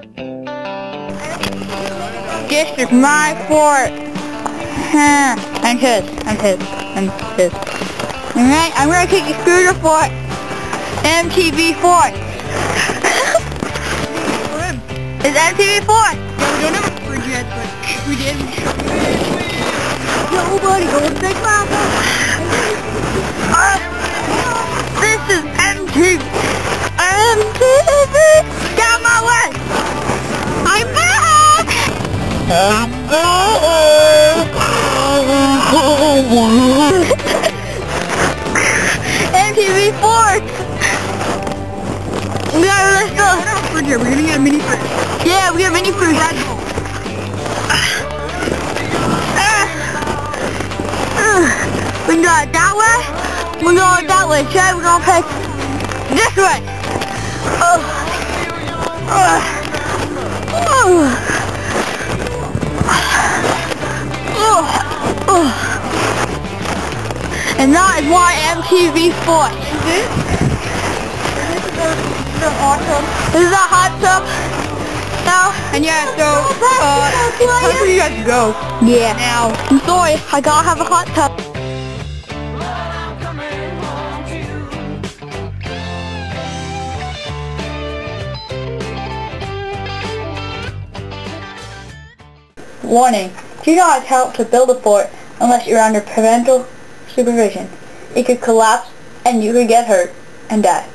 This is my fort. I'm his. Alright, I'm gonna take you through the fort. MTV Forts. It's MTV Forts. Yeah, we don't have a fridge yet, but if we did, we'd show you. Yo, buddy, go to Big Mama. This is MTV. Get out my way. I'm back. MTV Forts. Let's go. We don't have a fridge yet. We're gonna get a mini fridge. Yeah, we got mini fridge. We can go that way. We're going that way. Chad, we're gonna pick this way. And that is why MTV Forts. This is the hot tub. This is a hot tub. Now, And yeah, so, it's time for you guys to go. yeah. Now, I'm sorry, I gotta have a hot tub. Warning, do not attempt to build a fort unless you're under parental supervision. It could collapse and you could get hurt and die.